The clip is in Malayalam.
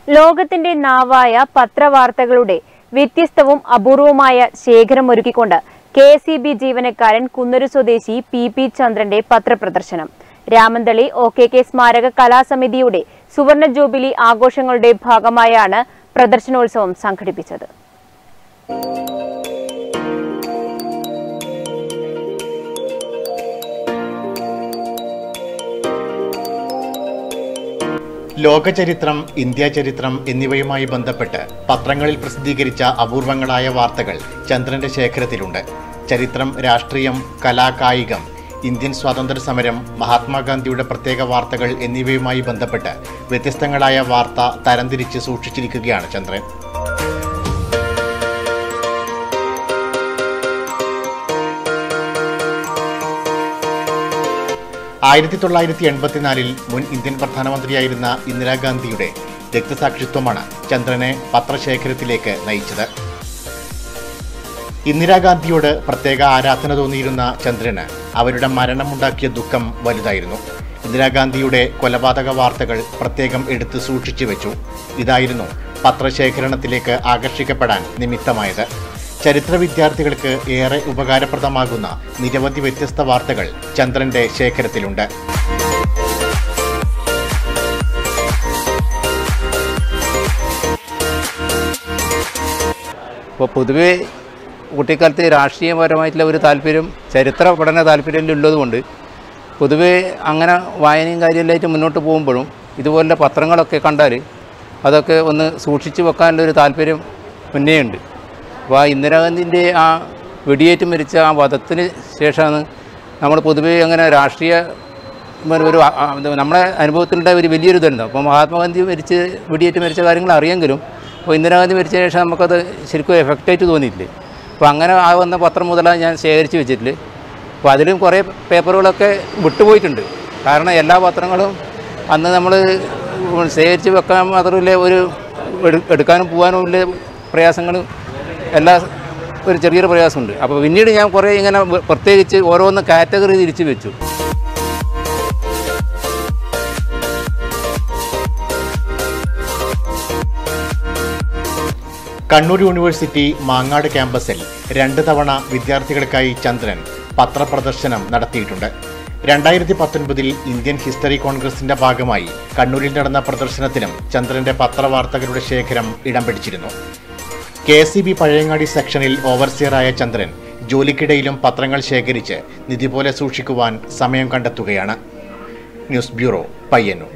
ലോകത്തിന്റെ നാവായ പത്രവാർത്തകളുടെ വ്യത്യസ്തവും അപൂർവമായ ശേഖരമൊരുക്കിക്കൊണ്ട് KSEB ജീവനക്കാരൻ കുന്നൂർ സ്വദേശി PP ചന്ദ്രന്റെ പത്രപ്രദർശനം. രാമന്തളി OKK സ്മാരക കലാസമിതിയുടെ സുവർണ ജൂബിലി ആഘോഷങ്ങളുടെ ഭാഗമായാണ് പ്രദർശനോത്സവം സംഘടിപ്പിച്ചത്. ലോകചരിത്രം, ഇന്ത്യ ചരിത്രം എന്നിവയുമായി ബന്ധപ്പെട്ട് പത്രങ്ങളിൽ പ്രസിദ്ധീകരിച്ച അപൂർവങ്ങളായ വാർത്തകൾ ചന്ദ്രന്റെ ശേഖരത്തിലുണ്ട്. ചരിത്രം, രാഷ്ട്രീയം, കലാ, കായികം, ഇന്ത്യൻ സ്വാതന്ത്ര്യ സമരം, മഹാത്മാഗാന്ധിയുടെ പ്രത്യേക വാർത്തകൾ എന്നിവയുമായി ബന്ധപ്പെട്ട് വ്യത്യസ്തങ്ങളായ വാർത്ത തരംതിരിച്ച് സൂക്ഷിച്ചിരിക്കുകയാണ് ചന്ദ്രൻ. ആയിരത്തി 1984 മുൻ ഇന്ത്യൻ പ്രധാനമന്ത്രിയായിരുന്ന ഇന്ദിരാഗാന്ധിയുടെ രക്തസാക്ഷിത്വമാണ് ചന്ദ്രനെ പത്രശേഖരത്തിലേക്ക് നയിച്ചത്. ഇന്ദിരാഗാന്ധിയോട് പ്രത്യേക ആരാധന തോന്നിയിരുന്ന ചന്ദ്രന് അവരുടെ മരണമുണ്ടാക്കിയ ദുഃഖം വലുതായിരുന്നു. ഇന്ദിരാഗാന്ധിയുടെ കൊലപാതക വാർത്തകൾ പ്രത്യേകം എടുത്ത് സൂക്ഷിച്ചു വെച്ചു. ഇതായിരുന്നു പത്രശേഖരണത്തിലേക്ക് ആകർഷിക്കപ്പെടാൻ നിമിത്തമായത്. ചരിത്ര വിദ്യാർത്ഥികൾക്ക് ഏറെ ഉപകാരപ്രദമാകുന്ന നിരവധി വ്യത്യസ്ത വാർത്തകൾ ചന്ദ്രന്റെ ശേഖരത്തിലുണ്ട്. ഇപ്പോൾ പൊതുവെ കുട്ടിക്കാലത്ത് രാഷ്ട്രീയപരമായിട്ടുള്ള ഒരു താല്പര്യം, ചരിത്ര പഠന താല്പര്യമുള്ളതുകൊണ്ട് പൊതുവെ അങ്ങനെ വായനയും കാര്യമെല്ലായിട്ട് മുന്നോട്ട് പോകുമ്പോഴും ഇതുപോലുള്ള പത്രങ്ങളൊക്കെ കണ്ടാൽ അതൊക്കെ ഒന്ന് സൂക്ഷിച്ചു വെക്കാനുള്ളൊരു താല്പര്യം മുന്നേ ഉണ്ട്. അപ്പോൾ ആ ഇന്ദിരാഗാന്ധിൻ്റെ ആ വെടിയേറ്റ് മരിച്ച ആ വധത്തിന് ശേഷമാണ് നമ്മൾ പൊതുവേ അങ്ങനെ രാഷ്ട്രീയ ഒരു നമ്മുടെ അനുഭവത്തിലുണ്ടായ ഒരു വലിയൊരു ഇതുണ്ട്. അപ്പോൾ മഹാത്മാഗാന്ധി വെടിയേറ്റ് മരിച്ച കാര്യങ്ങൾ അറിയെങ്കിലും അപ്പോൾ ഇന്ദിരാഗാന്ധി മരിച്ച ശേഷം നമുക്കത് ശരിക്കും എഫക്റ്റായിട്ട് തോന്നിയിട്ടില്ലേ. അപ്പോൾ അങ്ങനെ ആ വന്ന പത്രം മുതലാണ് ഞാൻ ശേഖരിച്ച് വെച്ചിട്ടില്ല. അപ്പോൾ അതിലും കുറേ പേപ്പറുകളൊക്കെ വിട്ടുപോയിട്ടുണ്ട്. കാരണം എല്ലാ പത്രങ്ങളും അന്ന് നമ്മൾ ശേഖരിച്ച് വെക്കാൻ മാത്രമല്ല, ഒരു എടുക്കാനും പോകാനും ഉള്ള പ്രയാസങ്ങളും ഒരു ചെറിയൊരു പ്രയാസമുണ്ട്. അപ്പോൾ പിന്നീട് ഞാൻ കുറേ ഇങ്ങനെ പ്രത്യേകിച്ച് ഓരോന്ന് കാറ്റഗറി തിരിച്ചു വെച്ചു. കണ്ണൂർ യൂണിവേഴ്സിറ്റി മാങ്ങാട് ക്യാമ്പസിൽ 2 തവണ വിദ്യാർത്ഥികൾക്കായി ചന്ദ്രൻ പത്രപ്രദർശനം നടത്തിയിട്ടുണ്ട്. 2019 ഇന്ത്യൻ ഹിസ്റ്ററി കോൺഗ്രസിന്റെ ഭാഗമായി കണ്ണൂരിൽ നടന്ന പ്രദർശനത്തിലും ചന്ദ്രന്റെ പത്രവാർത്തകളുടെ ശേഖരം ഇടം പിടിച്ചിരുന്നു. KSEB പഴയങ്ങാടി സെക്ഷനിൽ ഓവർസിയറായ ചന്ദ്രൻ ജോലിക്കിടയിലും പത്രങ്ങൾ ശേഖരിച്ച് നിധി പോലെ സൂക്ഷിക്കുവാൻ സമയം കണ്ടെത്തുകയാണ്. News bureau, Payyanur.